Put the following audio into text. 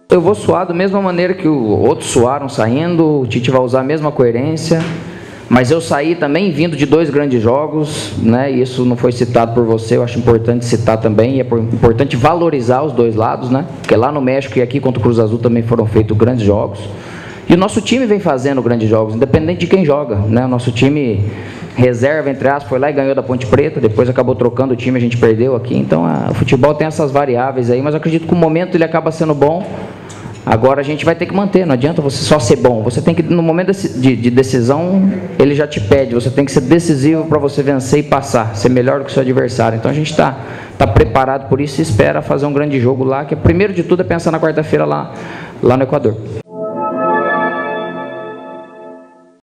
Eu vou suar da mesma maneira que outros suaram saindo, o Tite vai usar a mesma coerência, mas eu saí também vindo de 2 grandes jogos, né? E isso não foi citado por você, eu acho importante citar também, e é importante valorizar os 2 lados, né? Porque lá no México e aqui contra o Cruz Azul também foram feitos grandes jogos. E o nosso time vem fazendo grandes jogos, independente de quem joga, né? O nosso time reserva, entre aspas, foi lá e ganhou da Ponte Preta, depois acabou trocando o time, a gente perdeu aqui. Então, o futebol tem essas variáveis aí, mas eu acredito que o momento ele acaba sendo bom. Agora a gente vai ter que manter, não adianta você só ser bom. Você tem que, no momento de decisão, ele já te pede, você tem que ser decisivo para você vencer e passar, ser melhor do que o seu adversário. Então a gente está preparado por isso e espera fazer um grande jogo lá, que primeiro de tudo é pensar na quarta-feira lá no Equador.